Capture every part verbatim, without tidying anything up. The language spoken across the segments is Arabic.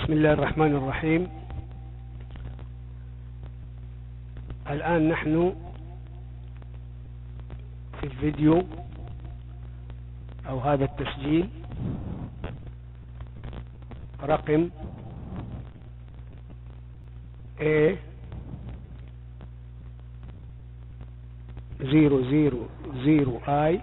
بسم الله الرحمن الرحيم. الآن نحن في الفيديو أو هذا التسجيل رقم A زيرو زيرو زيرو I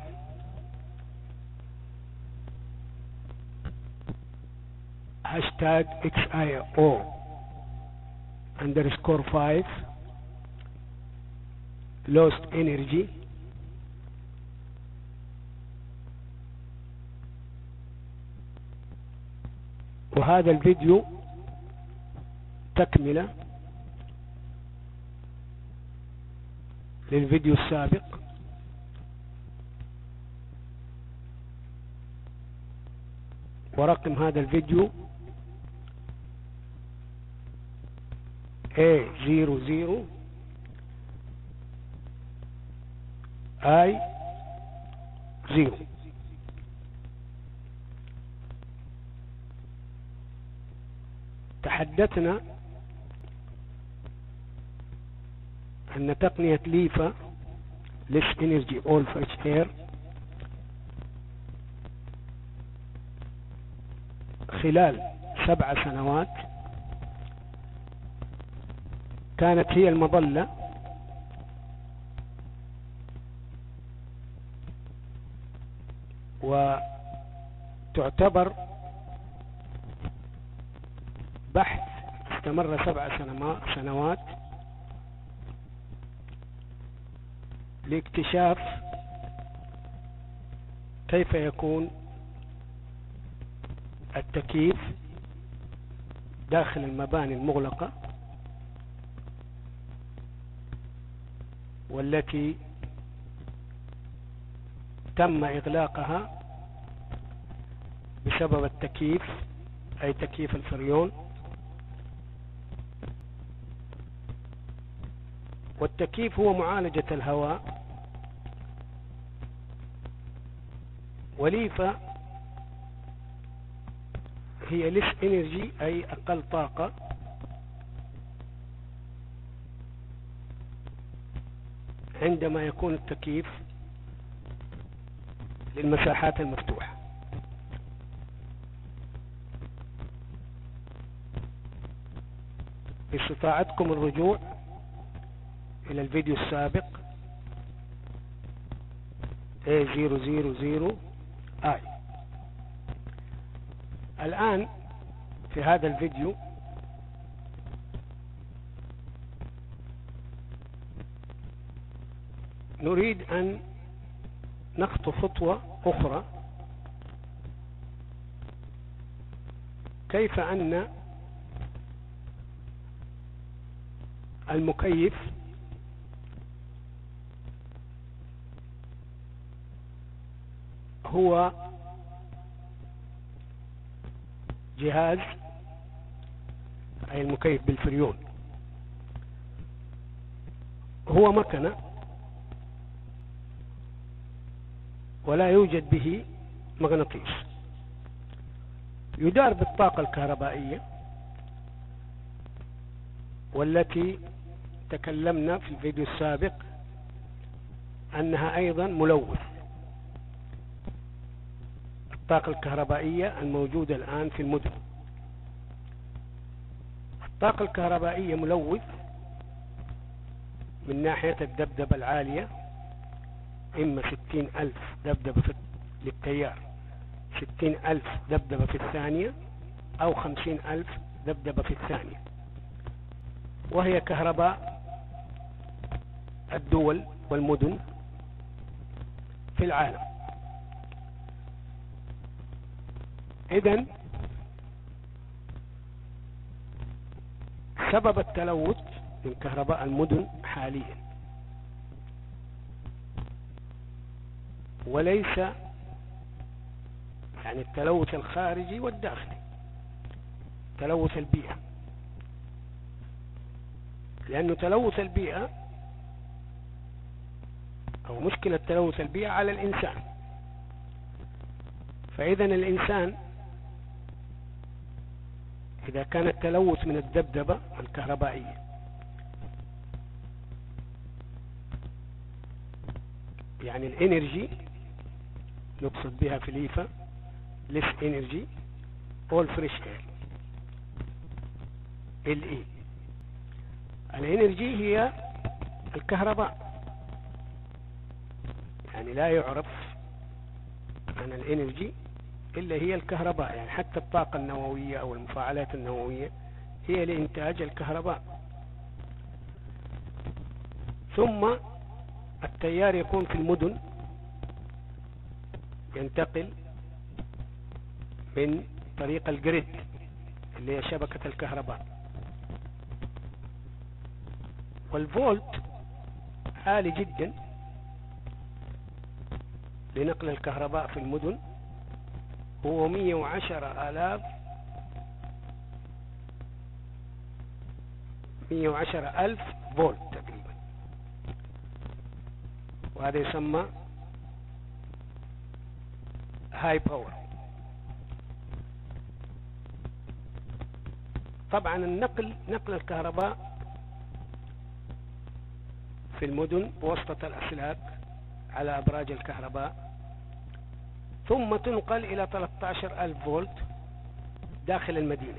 hashtag X I O underscore five lost energy وهذا الفيديو تكملة للفيديو السابق. ورقم هذا الفيديو A زيرو زيرو I زيرو. تحدثنا أن تقنية ليفا Less Energy All Fresh Air خلال سبع سنوات كانت هي المظلة وتعتبر بحث استمر سبع سنوات لاكتشاف كيف يكون التكييف داخل المباني المغلقة والتي تم إغلاقها بسبب التكييف أي تكييف الفريون. والتكييف هو معالجة الهواء، وليفا هي ليس انرجي أي أقل طاقة، عندما يكون التكييف للمساحات المفتوحة. باستطاعتكم الرجوع إلى الفيديو السابق A زيرو زيرو زيرو I. الآن في هذا الفيديو نريد أن نخطو خطوة أخرى، كيف أن المكيف هو جهاز أي المكيف بالفريون هو مكنة ولا يوجد به مغناطيس، يدار بالطاقة الكهربائية والتي تكلمنا في الفيديو السابق أنها أيضا ملوث. الطاقة الكهربائية الموجودة الآن في المدن، الطاقة الكهربائية ملوث من ناحية الدبدبة العالية، إما ستين ألف دبدبة للتيار، ستين ألف دبدبة في الثانية، أو خمسين ألف دبدبة في الثانية، وهي كهرباء الدول والمدن في العالم. إذن سبب التلوث من كهرباء المدن حاليا، وليس يعني التلوث الخارجي والداخلي، تلوث البيئة، لأنه تلوث البيئة أو مشكلة تلوث البيئة على الإنسان. فإذا الإنسان إذا كان التلوث من الذبذبة الكهربائية. يعني الانرجي نقصد بها في الإيفا less energy all fresh air ال إي. الانرجي هي الكهرباء، يعني لا يعرف عن الانرجي إلا هي الكهرباء. يعني حتى الطاقة النووية أو المفاعلات النووية هي لإنتاج الكهرباء. ثم التيار يكون في المدن، ينتقل من طريق الجريد اللي هي شبكة الكهرباء. والفولت عالي جدا لنقل الكهرباء في المدن، هو مية وعشرة آلاف مية وعشرة ألف فولت تقريبا، وهذا يسمى هاي باور. طبعا النقل نقل الكهرباء في المدن بواسطة الأسلاك على أبراج الكهرباء، ثم تنقل إلى ثلاثة عشر ألف فولت داخل المدينة.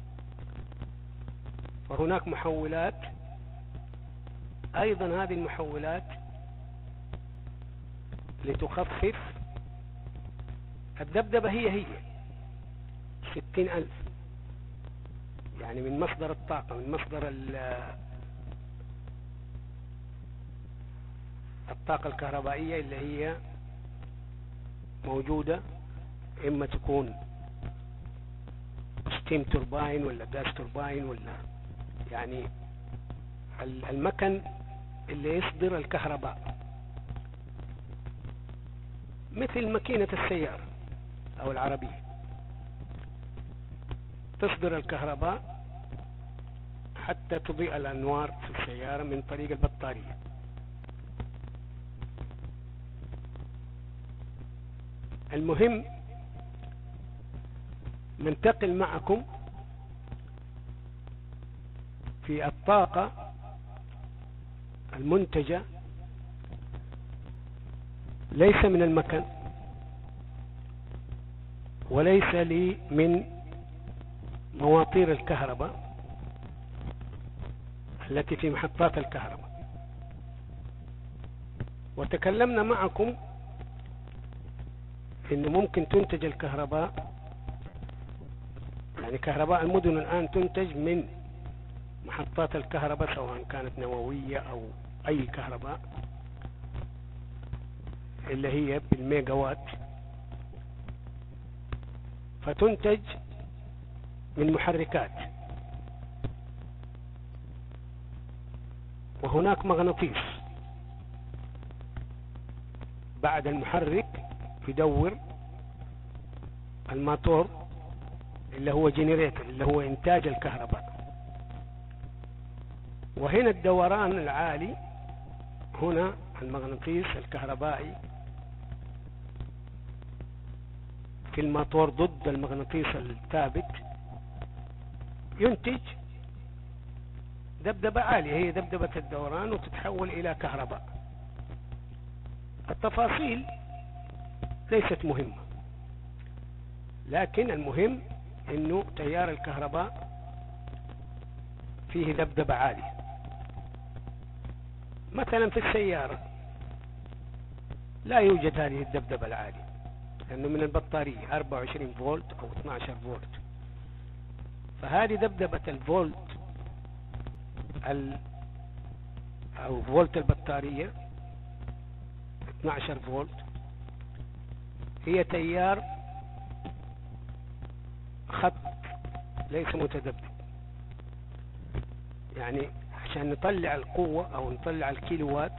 وهناك محولات أيضا، هذه المحولات لتخفف الذبذبة هي هي ستين ألف، يعني من مصدر الطاقة، من مصدر الطاقة الكهربائية اللي هي موجودة، إما تكون ستيم توربين ولا غاز توربين، ولا يعني المكن اللي يصدر الكهرباء، مثل ماكينة السيارة أو العربية تصدر الكهرباء حتى تضيء الأنوار في السيارة من طريق البطارية. المهم ننتقل معكم في الطاقة المنتجة ليس من المكن وليس لي من مواتير الكهرباء التي في محطات الكهرباء. وتكلمنا معكم إنه ممكن تنتج الكهرباء، يعني كهرباء المدن الآن تنتج من محطات الكهرباء سواء كانت نووية أو أي كهرباء اللي هي بالميجا وات، فتنتج من محركات. وهناك مغناطيس بعد المحرك يدور الماتور اللي هو جنريتر اللي هو إنتاج الكهرباء. وهنا الدوران العالي، هنا المغناطيس الكهربائي في الماتور ضد المغناطيس الثابت ينتج ذبذبة عالية، هي ذبذبة الدوران، وتتحول إلى كهرباء. التفاصيل ليست مهمة، لكن المهم إنه تيار الكهرباء فيه ذبذبة عالية. مثلا في السيارة لا يوجد هذه الذبذبة العالية، لأنه من البطارية أربعة وعشرين فولت أو اثني عشر فولت، فهذه ذبذبة الفولت ال أو فولت البطارية اثني عشر فولت هي تيار خط ليس متذبذب. يعني عشان نطلع القوة أو نطلع الكيلووات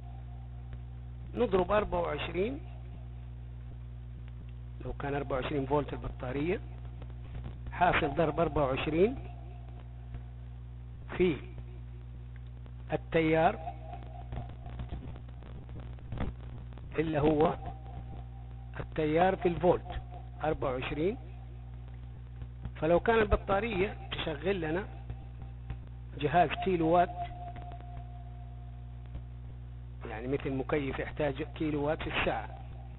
نضرب أربعة وعشرين، لو كان أربعة وعشرين فولت البطارية حاصل ضرب أربعة وعشرين في التيار اللي هو التيار في الفولت، أربعة وعشرين فلو كان البطارية تشغل لنا جهاز كيلو وات، يعني مثل مكيف يحتاج كيلو وات في الساعة،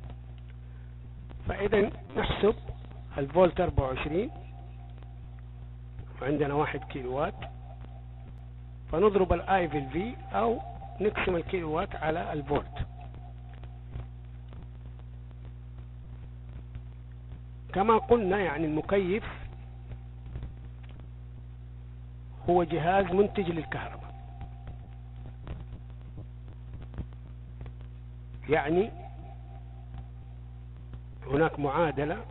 فإذا نحسب الفولت أربعة وعشرين وعندنا واحد كيلو وات، فنضرب الاي في الفي او نقسم الكيلو وات على الفولت. كما قلنا يعني المكيف هو جهاز منتج للكهرباء، يعني هناك معادلة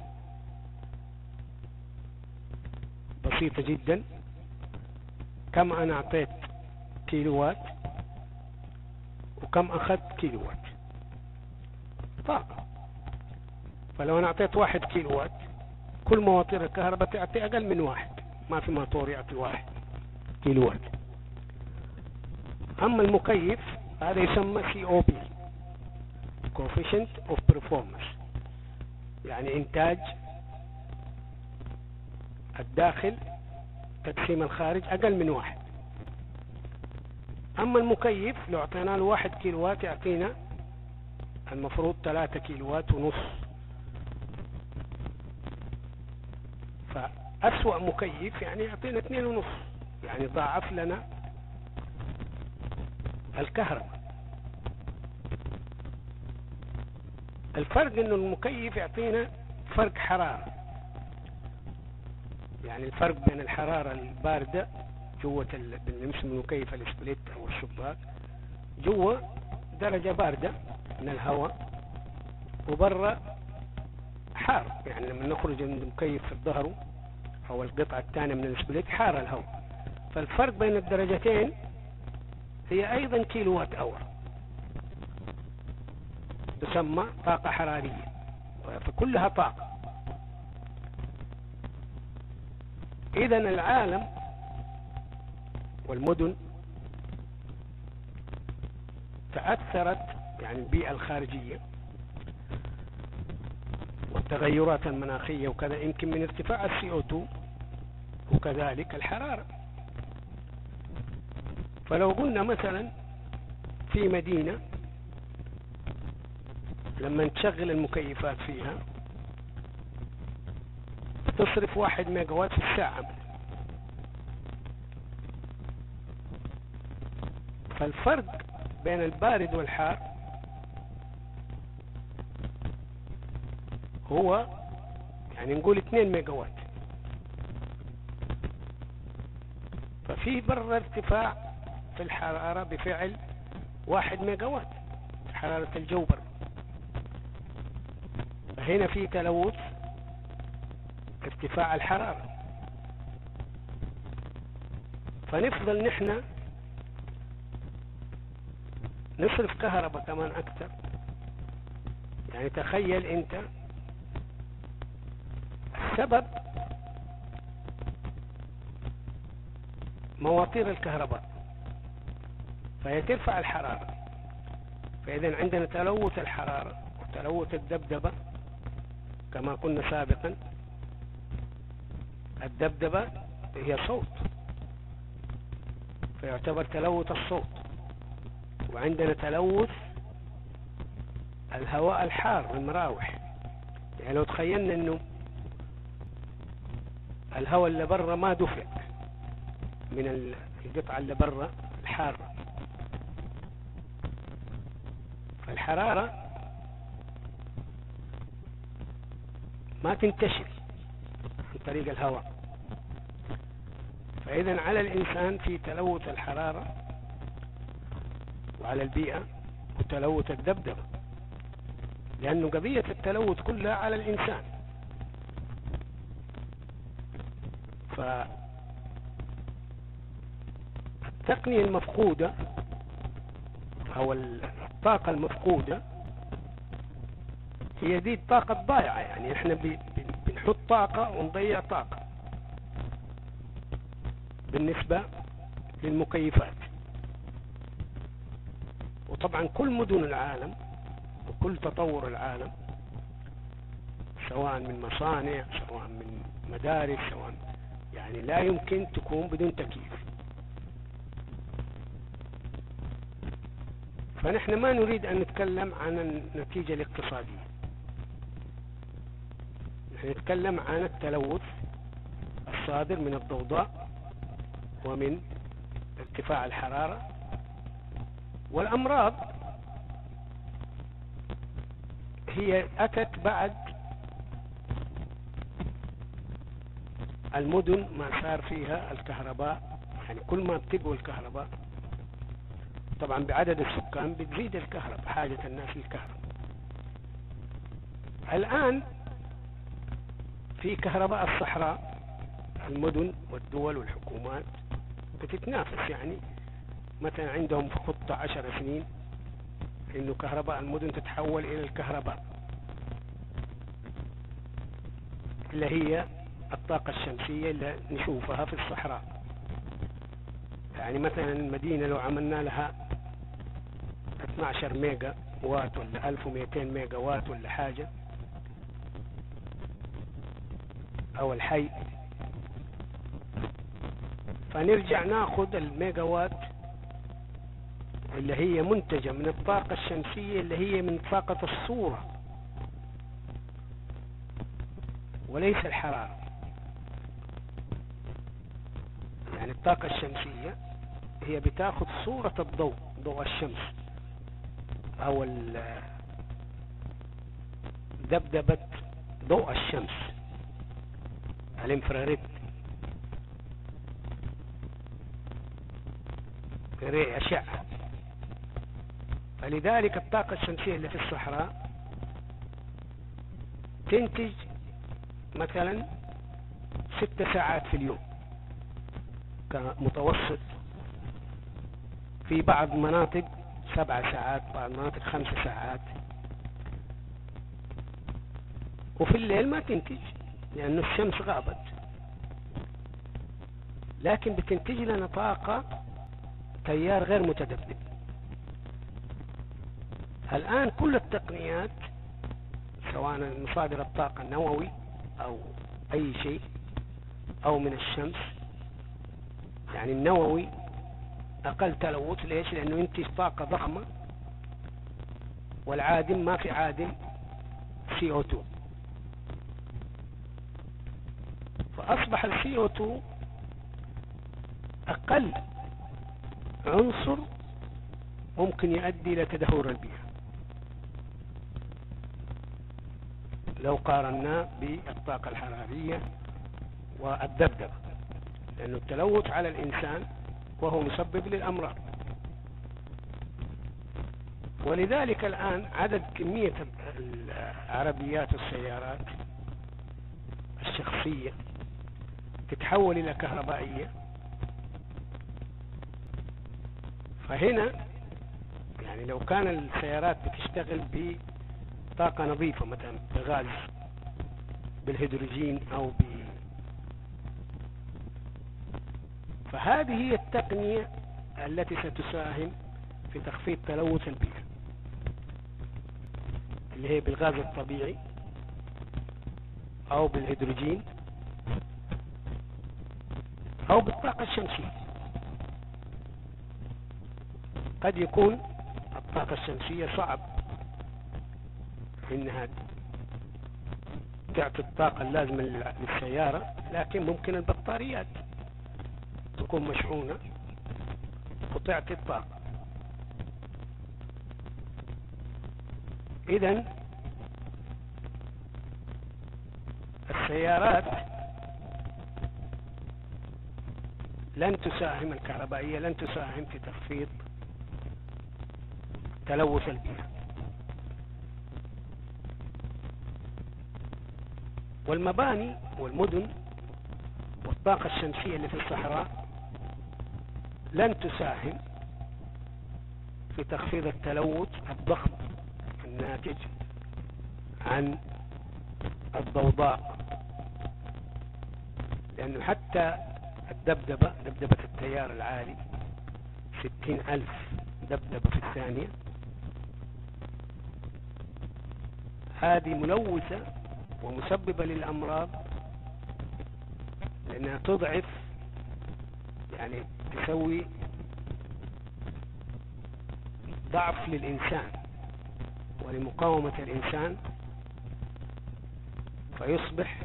بسيطة جدا، كم أنا أعطيت كيلو وات وكم أخذت كيلو وات طاقة. فلو أنا أعطيت واحد كيلو وات، كل مواتير الكهرباء تعطي أقل من واحد، ما في موتور يعطي واحد كيلو وات. أما المكيف هذا يسمى سي او بي coefficient of performance، يعني إنتاج الداخل تقسيم الخارج أقل من واحد. أما المكيف لو أعطينا له واحد كيلو وات يعطينا المفروض ثلاثة كيلو وات ونص. فأسوأ مكيف يعني يعطينا اثنين ونص، يعني ضاعف لنا الكهرباء. الفرق انه المكيف يعطينا فرق حرارة، يعني الفرق بين الحرارة الباردة جوة بالنسبة للمكيف السبليت او الشباك، جوه درجة باردة من الهواء وبرا حار، يعني لما نخرج من المكيف في الظهر او القطعة الثانية من السبليت حار الهواء. فالفرق بين الدرجتين هي ايضا كيلو وات اور، تسمى طاقة حرارية، فكلها طاقة. إذا العالم والمدن تأثرت، يعني البيئة الخارجية والتغيرات المناخية وكذا، يمكن من ارتفاع السي او اثنين وكذلك الحرارة. فلو قلنا مثلا في مدينة لما نشغل المكيفات فيها تصرف واحد ميجا وات في الساعة، فالفرق بين البارد والحار هو يعني نقول اثنين ميجا وات. ففي برا ارتفاع في الحرارة بفعل واحد ميجا وات في حرارة الجو برا. هنا في تلوث ارتفاع الحرارة، فنفضل نحن نصرف كهرباء كمان أكثر. يعني تخيل أنت السبب مواتير الكهرباء، فهي ترفع الحرارة، فإذا عندنا تلوث الحرارة وتلوث الذبذبة. كما قلنا سابقا الذبذبة هي صوت، فيعتبر تلوث الصوت. وعندنا تلوث الهواء الحار المراوح، يعني لو تخيلنا انه الهواء اللي برا ما دفع من القطعة اللي برا الحارة، فالحرارة ما تنتشر عن طريق الهواء. فإذا على الإنسان في تلوث الحرارة، وعلى البيئة وتلوث الذبذبة، لأنه قضية التلوث كلها على الإنسان. فالتقنية المفقودة أو الطاقة المفقودة هي دي الطاقة الضائعة، يعني احنا بنحط طاقة ونضيع طاقة بالنسبة للمكيفات. وطبعا كل مدن العالم وكل تطور العالم سواء من مصانع سواء من مدارس سواء، يعني لا يمكن تكون بدون تكييف. فنحن ما نريد أن نتكلم عن النتيجة الاقتصادية، نحن نتكلم عن التلوث الصادر من الضوضاء ومن ارتفاع الحرارة والأمراض. هي أتت بعد المدن ما صار فيها الكهرباء، يعني كل ما بتقوى الكهرباء طبعا بعدد السكان بتزيد الكهرباء، حاجة الناس للكهرباء. الآن في كهرباء الصحراء، المدن والدول والحكومات بتتنافس، يعني مثلا عندهم خطة عشر سنين إنه كهرباء المدن تتحول إلى الكهرباء اللي هي الطاقة الشمسية اللي نشوفها في الصحراء. يعني مثلا المدينة لو عملنا لها اثني عشر ميجا وات ولا ألف ومئتين ميجا وات ولا حاجة، أو الحي، فنرجع ناخذ الميجا وات اللي هي منتجة من الطاقة الشمسية اللي هي من طاقة الصورة وليس الحرارة. يعني الطاقة الشمسية هي بتاخذ صورة الضوء، ضوء الشمس أو دبدبة ضوء الشمس، الانفراريد، أشعة. فلذلك الطاقة الشمسية اللي في الصحراء تنتج مثلا ست ساعات في اليوم كمتوسط، في بعض مناطق سبع ساعات، بعض مناطق خمس ساعات، وفي الليل ما تنتج لأن الشمس غابت، لكن بتنتج لنا طاقة تيار غير متدفق. الآن كل التقنيات سواء مصادر الطاقة النووي أو أي شيء أو من الشمس، يعني النووي أقل تلوث. ليش؟ لأنه ينتج طاقة ضخمة، والعادم ما في عادم سي أو تو، فأصبح السي أو تو أقل عنصر ممكن يؤدي إلى تدهور البيئة لو قارناه بالطاقة الحرارية والدبدبة، لأنه التلوث على الإنسان وهو مسبب للأمراض. ولذلك الآن عدد كمية العربيات والسيارات الشخصية تتحول إلى كهربائية. فهنا يعني لو كان السيارات بتشتغل بطاقة نظيفة مثلا بغاز، بالهيدروجين أو ب فهذه هي التقنية التي ستساهم في تخفيض تلوث البيئة، اللي هي بالغاز الطبيعي أو بالهيدروجين أو بالطاقة الشمسية. قد يكون الطاقة الشمسية صعب إنها تعطي الطاقة اللازمة للسيارة، لكن ممكن البطاريات تكون مشحونة وتعطي الطاقة. إذن السيارات لن تساهم، الكهربائية لن تساهم في تخفيض تلوث البيئة. والمباني والمدن والطاقة الشمسية اللي في الصحراء لن تساهم في تخفيض التلوث الضخم الناتج عن الضوضاء، لأنه حتى الدبدبة، دبدبة التيار العالي ستين ألف دبدبة في الثانية، هذه ملوثة ومسببة للأمراض، لأنها تضعف، يعني تسوي ضعف للإنسان ولمقاومة الإنسان، فيصبح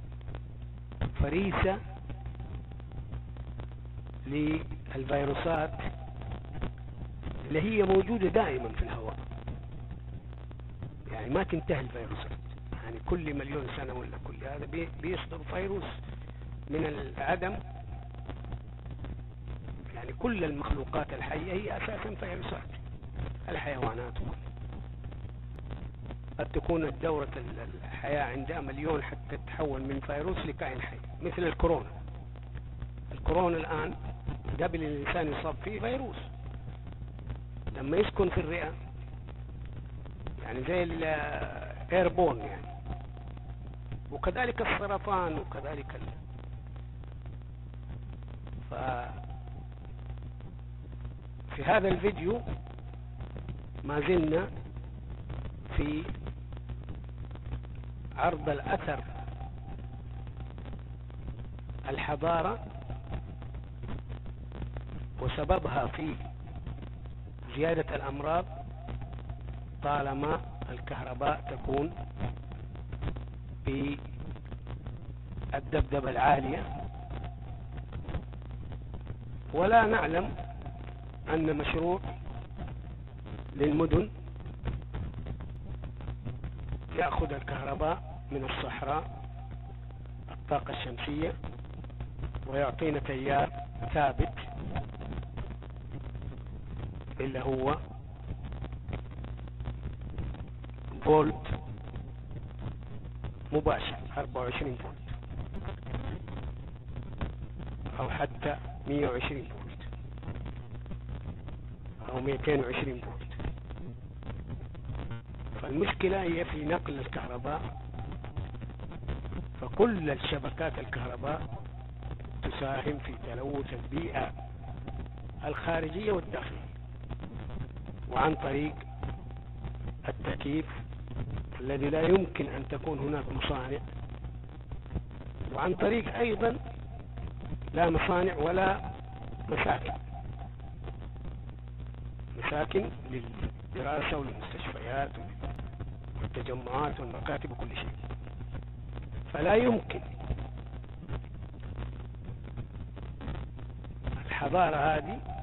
فريسة للفيروسات اللي هي موجودة دائما في الهواء، يعني ما تنتهي الفيروسات، يعني كل مليون سنة ولا كل هذا بيصدر فيروس من العدم. يعني كل المخلوقات الحية هي أساسا فيروسات، الحيوانات قد تكون الدورة الحياة عندها مليون حتى تتحول من فيروس لكائن حي، مثل الكورونا. الكورونا الآن قبل الإنسان يصاب فيه فيروس، لما يسكن في الرئة يعني زي الايربون يعني، وكذلك السرطان وكذلك ال... ف... في هذا الفيديو ما زلنا في عرض الأثر الحضارة وسببها في زيادة الأمراض طالما الكهرباء تكون بالدبدبة العالية. ولا نعلم أن مشروع للمدن يأخذ الكهرباء من الصحراء الطاقة الشمسية ويعطينا تيار ثابت اللي هو فولت مباشر أربعة وعشرين فولت أو حتى مئة وعشرين فولت أو مئتين وعشرين فولت. فالمشكلة هي في نقل الكهرباء، فكل الشبكات الكهرباء تساهم في تلوث البيئة الخارجية والداخلية، وعن طريق التكييف الذي لا يمكن أن تكون هناك مصانع، وعن طريق أيضا لا مصانع ولا مساكن، مساكن للدراسة والمستشفيات والتجمعات والمكاتب وكل شيء. فلا يمكن الحضارة هذه